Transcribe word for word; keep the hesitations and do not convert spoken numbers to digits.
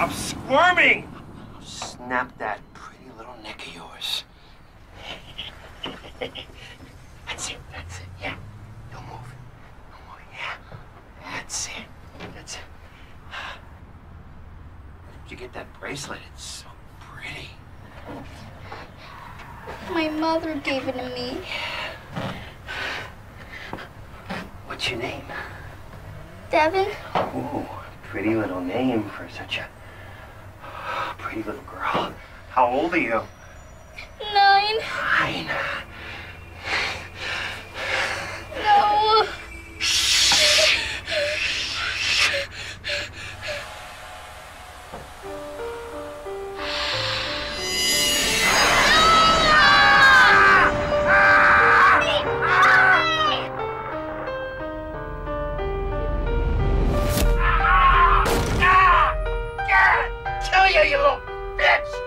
Stop squirming! Snap that pretty little neck of yours. That's it, that's it, yeah. Don't move. Don't move, yeah. That's it, that's it. Where did you get that bracelet? It's so pretty. My mother gave it to me. What's your name? Devin? Ooh, pretty little name for such a pretty little girl. How old are you? Nine. Nine. No. Kill you, you little bitch!